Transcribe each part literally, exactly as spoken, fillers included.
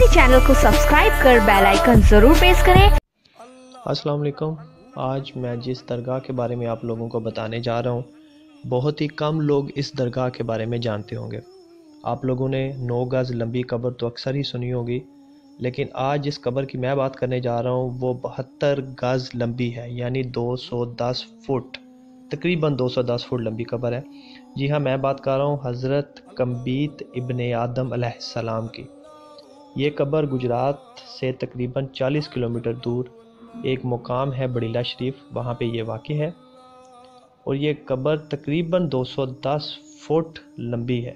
हमारे चैनल को सब्सक्राइब कर बेल आइकन ज़रूर प्रेस करें। अस्सलाम वालेकुम। आज मैं जिस दरगाह के बारे में आप लोगों को बताने जा रहा हूँ, बहुत ही कम लोग इस दरगाह के बारे में जानते होंगे। आप लोगों ने नौ गज़ लंबी कब्र तो अक्सर ही सुनी होगी, लेकिन आज जिस कब्र की मैं बात करने जा रहा हूँ वो बहत्तर गज़ लंबी है, यानी दो सौ दस फुट, तकरीबन दो सौ दस फुट लंबी कब्र है। जी हाँ, मैं बात कर रहा हूँ हज़रत कम्बीत इब्ने आदम अलैहिस्सलाम की। ये कब्र गुजरात से तकरीबन चालीस किलोमीटर दूर एक मुकाम है बड़ीला शरीफ, वहाँ पे ये वाक़ है। और ये कब्र तकरीबन दो सौ दस फुट लंबी है।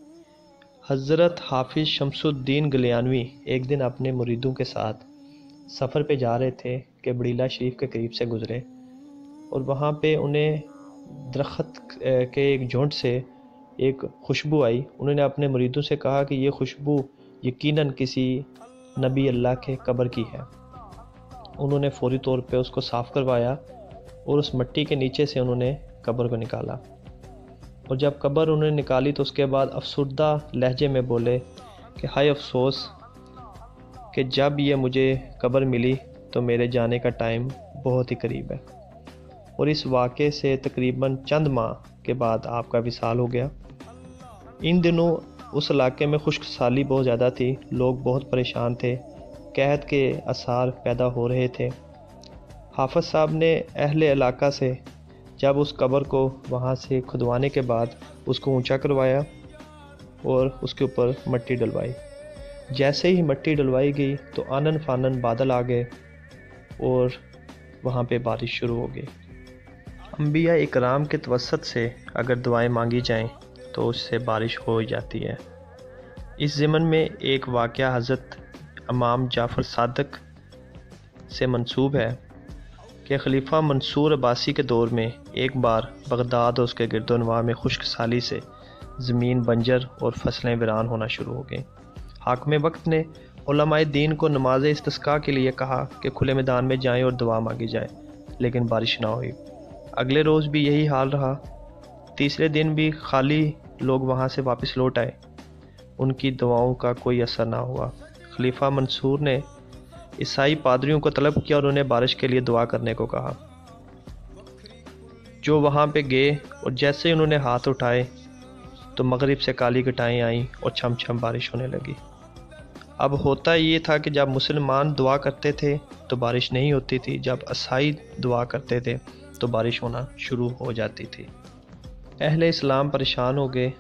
हज़रत हाफिज़ शमसुद्दीन गलियानवी एक दिन अपने मुरीदों के साथ सफ़र पे जा रहे थे कि बड़ीला शरीफ के करीब से गुज़रे, और वहाँ पे उन्हें दरख्त के एक झुंड से एक खुशबू आई। उन्होंने अपने मुरीदों से कहा कि ये खुशबू यकीनन किसी नबी अल्लाह के कब्र की है। उन्होंने फ़ौरी तौर पे उसको साफ़ करवाया और उस मिट्टी के नीचे से उन्होंने कब्र को निकाला। और जब कब्र उन्होंने निकाली तो उसके बाद अफसुर्दा लहजे में बोले कि हाय अफसोस कि जब ये मुझे कब्र मिली तो मेरे जाने का टाइम बहुत ही करीब है। और इस वाक़े से तकरीबन चंद माह के बाद आपका विसाल हो गया। इन दिनों उस इलाके में खुश्क साली बहुत ज़्यादा थी, लोग बहुत परेशान थे, कहत के आसार पैदा हो रहे थे। हाफ़िज़ साहब ने अहले इलाका से जब उस कब्र को वहाँ से खुदवाने के बाद उसको ऊंचा करवाया और उसके ऊपर मिट्टी डलवाई। जैसे ही मिट्टी डलवाई गई तो आनन फानन बादल आ गए और वहाँ पे बारिश शुरू हो गई। अंबिया इकराम के तवस्सुत से अगर दुआएं मांगी जाएं तो उससे बारिश हो जाती है। इस ज़मन में एक वाक़या हज़रत इमाम जाफ़र सादिक से मंसूब है कि खलीफा मंसूर अब्बासी के दौर में एक बार बगदाद और उसके गिरदोनवा में खुश्क साली से ज़मीन बंजर और फसलें वीरान होना शुरू हो गईं। हाकिम वक्त ने उलमाए दीन को नमाज इस्तिस्का के लिए कहा कि खुले मैदान में जाएं और दुआ मांगी जाए, लेकिन बारिश ना हुई। अगले रोज़ भी यही हाल रहा। तीसरे दिन भी खाली लोग वहाँ से वापस लौट आए, उनकी दुआओं का कोई असर ना हुआ। खलीफा मंसूर ने ईसाई पादरियों को तलब किया और उन्हें बारिश के लिए दुआ करने को कहा, जो वहाँ पे गए और जैसे ही उन्होंने हाथ उठाए तो मगरिब से काली घटाएं आईं और छम छम बारिश होने लगी। अब होता ये था कि जब मुसलमान दुआ करते थे तो बारिश नहीं होती थी, जब ईसाई दुआ करते थे तो बारिश होना शुरू हो जाती थी। अहले इस्लाम परेशान हो गए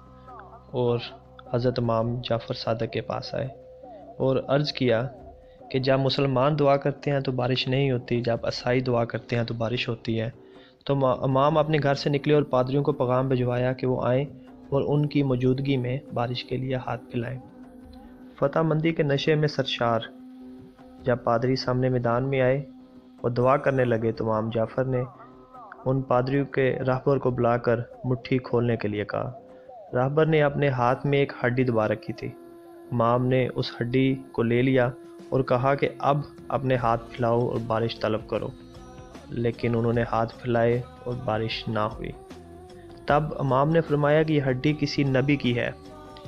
और हज़रत इमाम जाफ़र सादिक के पास आए और अर्ज़ किया कि जब मुसलमान दुआ करते हैं तो बारिश नहीं होती, जब ईसाई दुआ करते हैं तो बारिश होती है। तो इमाम अपने घर से निकले और पादरियों को पैगाम भिजवाया कि वो आएँ और उनकी मौजूदगी में बारिश के लिए हाथ फैलाएँ। फ़तह मंदी के नशे में सरशार जब पादरी सामने मैदान में आए और दुआ करने लगे तो इमाम जाफ़र ने उन पादरियों के राहबर को बुलाकर मुट्ठी खोलने के लिए कहा। राहबर ने अपने हाथ में एक हड्डी दबा रखी थी। इमाम ने उस हड्डी को ले लिया और कहा कि अब अपने हाथ फैलाओ और बारिश तलब करो, लेकिन उन्होंने हाथ फैलाए और बारिश ना हुई। तब इमाम ने फरमाया कि यह हड्डी किसी नबी की है।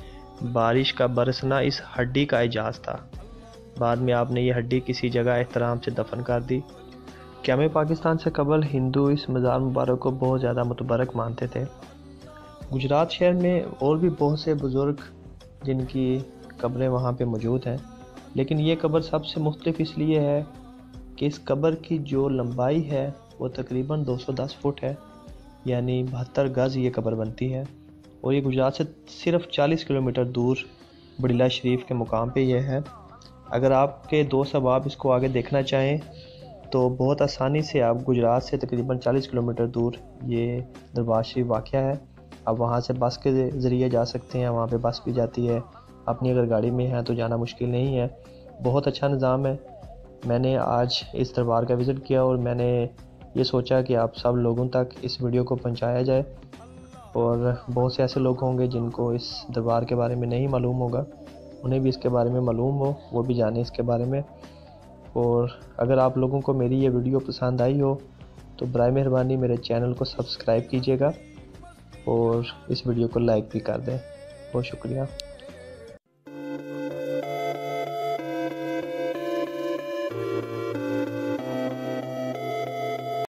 बारिश का बरसना इस हड्डी का एजाज़ था। बाद में आपने यह हड्डी किसी जगह एहतराम से दफन कर दी। क़याम पाकिस्तान से कबल हिंदू इस मज़ार मुबारक को बहुत ज़्यादा मुतबरक मानते थे। गुजरात शहर में और भी बहुत से बुज़ुर्ग जिनकी कब्रें वहाँ पे मौजूद हैं, लेकिन ये कब्र सबसे मुख्तलिफ इसलिए है कि इस कब्र की जो लंबाई है वो तकरीबन दो सौ दस फुट है, यानी बहत्तर गज़ ये कब्र बनती है। और ये गुजरात से सिर्फ चालीस किलोमीटर दूर बड़ीला शरीफ के मुकाम पे ये है। अगर आपके दोस्त अहबाब इसको आगे देखना चाहें तो बहुत आसानी से आप गुजरात से तकरीबन चालीस किलोमीटर दूर ये दरबार शरीफ वाक़या है। आप वहाँ से बस के ज़रिए जा सकते हैं, वहाँ पे बस भी जाती है। अपनी अगर गाड़ी में है तो जाना मुश्किल नहीं है, बहुत अच्छा निज़ाम है। मैंने आज इस दरबार का विज़िट किया और मैंने ये सोचा कि आप सब लोगों तक इस वीडियो को पहुँचाया जाए, और बहुत से ऐसे लोग होंगे जिनको इस दरबार के बारे में नहीं मालूम होगा, उन्हें भी इसके बारे में मालूम हो, वो भी जाने इसके बारे में। और अगर आप लोगों को मेरी ये वीडियो पसंद आई हो तो बराए मेहरबानी मेरे चैनल को सब्सक्राइब कीजिएगा और इस वीडियो को लाइक भी कर दें। बहुत शुक्रिया।